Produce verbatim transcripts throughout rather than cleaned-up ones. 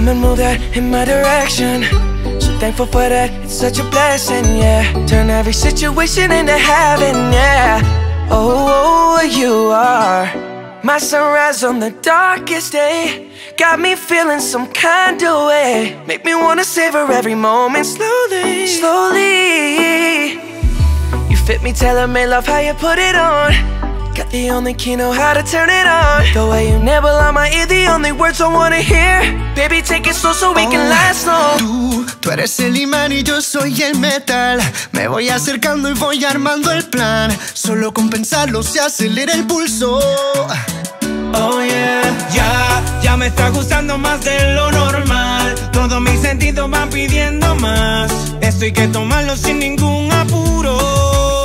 come and move that in my direction. So thankful for that, it's such a blessing, yeah. Turn every situation into heaven, yeah. Oh, oh, you are my sunrise on the darkest day. Got me feeling some kind of way. Make me wanna savor every moment slowly, slowly. You fit me, tailor-made, love how you put it on. Got the only key, know how to turn it on. The way you nibble on my ear, the only words I wanna hear. Baby, take it slow so we can last long. Tú, tú eres el imán y yo soy el metal. Me voy acercando y voy armando el plan. Solo con pensarlo se acelera el pulso. Oh yeah, ya, ya me está gustando más de lo normal. Todos mis sentidos van pidiendo más. Esto hay que tomarlo sin ningún apuro.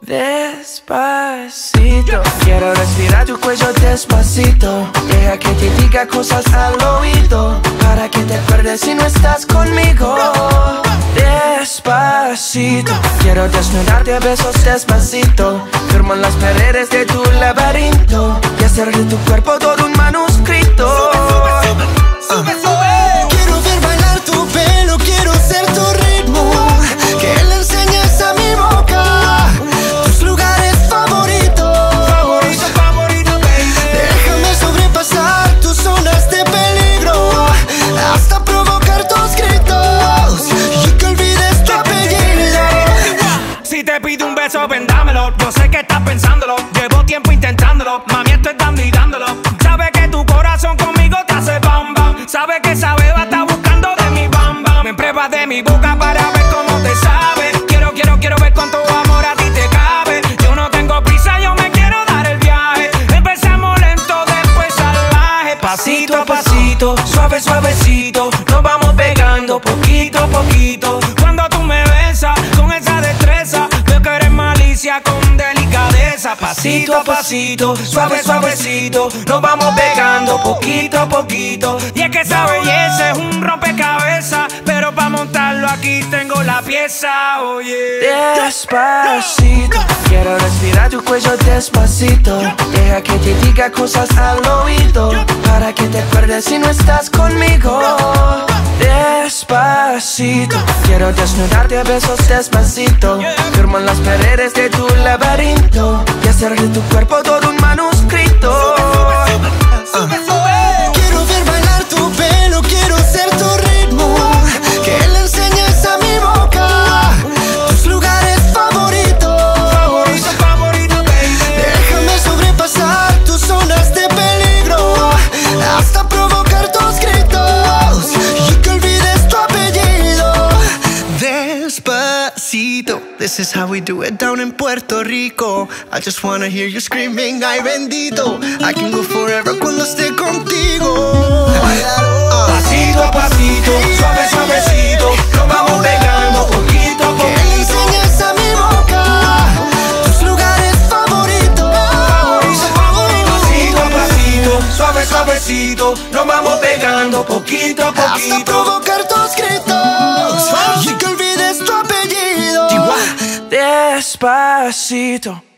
Despacito, quiero respirar tu cuello despacito. Deja que te diga cosas al oído, para que te acuerdes si no estás conmigo. Despacito, quiero desnudarte a besos despacito. Firmo en las paredes de tu laberinto y hacer de tu cuerpo todo un manuscrito. Sube, sube, sube, sube, sube. Quiero ver bailar tu pelo, quiero ser tu ritmo. Que le enseñes a mi boca tus lugares favoritos. Favorito, favorito, baby. Déjame sobrepasar tus zonas de peligro, hasta provocar tus gritos y que olvides tu apellido. Si te pido un beso, ven dámelo. Yo sé que estás pensándolo, llevo tiempo intentándolo. Mami, estoy dando y dándolo. Sabe que tu corazón conmigo te hace bam bam. Sabe que esa beba está buscando de mi bam bam. Me pruebas de mi boca para ver cómo te sabe. Quiero, quiero, quiero ver cuánto amor a ti te cabe. Yo no tengo prisa, yo me quiero dar el viaje. Empezamos lento, después salvaje. Pasito a pasito, suave, suavecito. Nos vamos pegando poquito a poquito. Cuando tú me besas con esa destreza, veo que eres malicia con delicadeza. Pasito a pasito, suave, suavecito. Nos vamos pegando poquito a poquito. Y es que esa belleza es un rompecabezas, pero para montarlo aquí tengo la pieza, oye. Despacito, quiero respirar tu cuello despacito. Deja que te diga cosas al oído, para que te acuerdes si no estás conmigo. Despacito, quiero desnudarte a besos despacito. Firmo en las paredes de tu laberinto y hacer de tu cuerpo todo un manuscrito. Sube, sube. Quiero ver bailar tu pelo, quiero ser tu ritmo. Que le enseñes a mi boca tus lugares favoritos. Favorito, favorito, baby. Déjame sobrepasar tus zonas de peligro, hasta provocar tus gritos y que olvides tu apellido. Despacito, this is how we do it down in Puerto Rico. I just wanna hear you screaming, ay bendito. I can go forever cuando esté contigo. Pasito a pasito, suave, suavecito. Nos vamos pegando poquito a Que le poquito. enseñes a mi boca tus lugares favoritos. Favorito, favorito. Pasito a pasito, suave, suavecito. Nos vamos pegando poquito a Hasta poquito. provocar tus gritos y que olvides tu apellido. Despacito.